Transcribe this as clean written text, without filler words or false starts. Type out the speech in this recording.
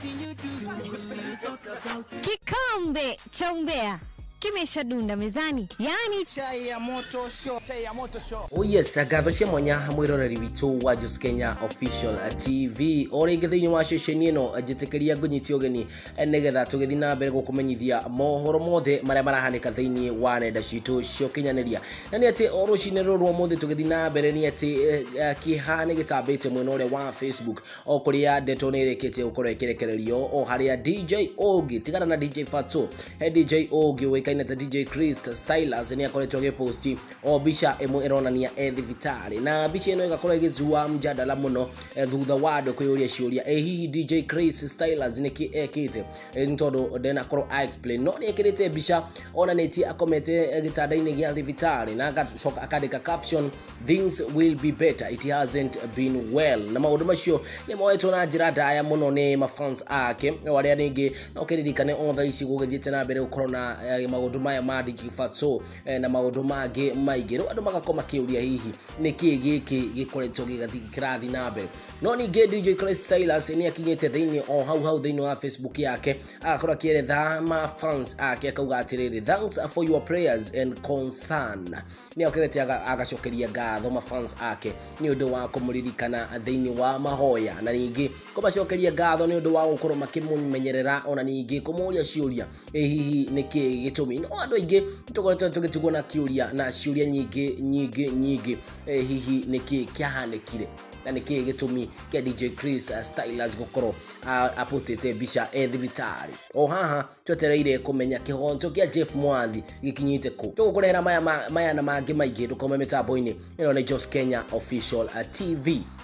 Kikombe cha umbea kimeshadunda mezani, yani chai ya moto show. Oh yes, agathocia mwanya mwiroreri witu wa Just Kenya Official TV. Ore ngethini wa ceceni ino njitekeria ngunyiti ogeni negetha tugithi na mbere gukumenyithia mohoro mothe maria marahanika thiini wa nenda citu cio kinyaniria. Na ni ati orucine rurwo mothe tugithi na mbere ni ati kihane gitambite mwena ule wa Facebook o kuria ndeto ni rekete ukorwo ikirekererio o haria DJ Ogi tigana na DJ Fatxo DJ Ogi wekaine ta DJ Chris Stylers ni akoretwo geposti o bisha emo eronania ethi vitali na bisha ino igakorwo igizua mjadala muno thutha wa andu kuyuria ciuria hihi DJ Chris Stylers niki ekite ntondo dena korwo I explain no ni ekirite bisha ona neti akomete gitanda-ini gia ethi vitali na agacoka akandika caption things will be better, it hasn't been well. Na maundu macio ni moetwo na njira ndaya muno ni mafans ake waria ningi no kiririkane othe ici gugithiete na mbere gukorwo na maundu maya ma DJ Fatxo na maundu mangĩ maingĩ no andu magakoma kiuria hihi niki giki gikoretwo gĩgathikirathi na mbere. No ningi DJ Chris Stylers ni akinyete thiini o hau thiini wa Facebook yake agakorwo akieretha ma fans ake akauga atiriri thanks for your prayers and concern. Ni okirete agacokeria ngatho ma fans ake ni undu wa kumuririkana thiini wa mahoya na ningi kumacokeria ngatho ni undu wa gukorwo makimumenyerera ona ningi kumuria ciuria hihi niki gitumi no andu aingi tukoretwo tugitugwo na kiuria na ciuria nyingi hihi niki kiahanekire na niki gitumi kia DJ Chris Stylers gukorwo apostete bisha ethi vitali o haha twetereire kumenya kihonzo kia Jeff Mwathi gikinyite ku tugukurehera maya na mangi maingi dukome mitambo-ini ino ni Just Kenya Official TV.